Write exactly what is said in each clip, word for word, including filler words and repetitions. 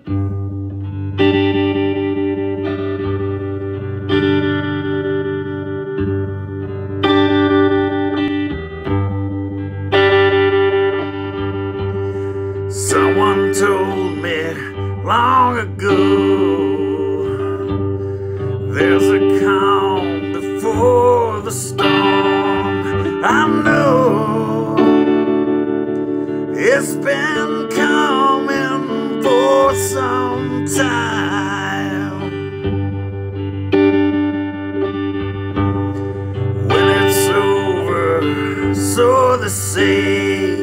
Someone told me long ago there's a calm before the storm. I know it's been coming for some time. When it's over, so they say,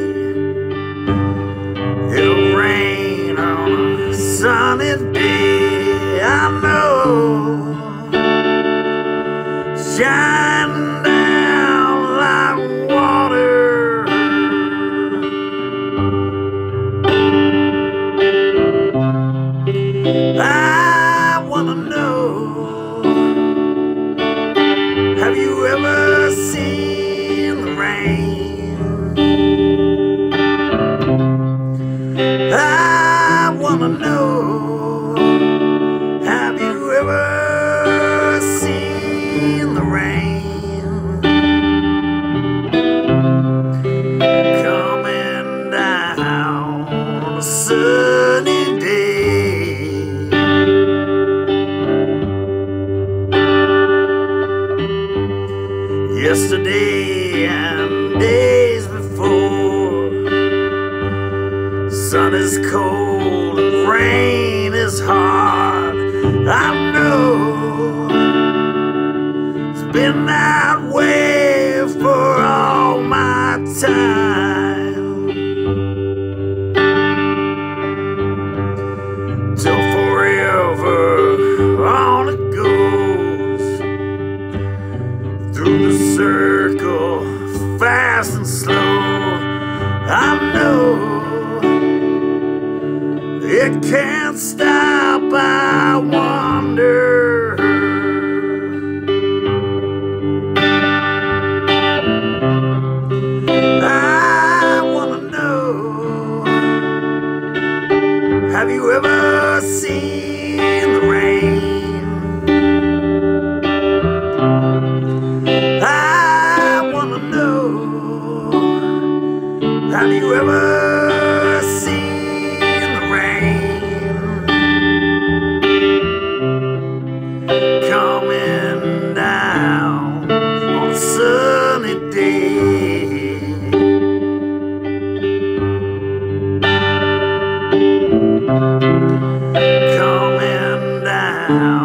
it'll rain on a sunny day. I know, shining down like water. I wanna know, have you ever seen the rain? I wanna know, have you ever seen the rain coming down on a sunny day? Yesterday and days before, sun is cold and rain is hard. I know it's been that way for all my time, till forever on it goes, through the circle, fast and slow. I know it can't stop, I wonder. I wanna know, have you ever seen the rain? I wanna know, have you ever seen the rain coming down on a sunny day? Coming down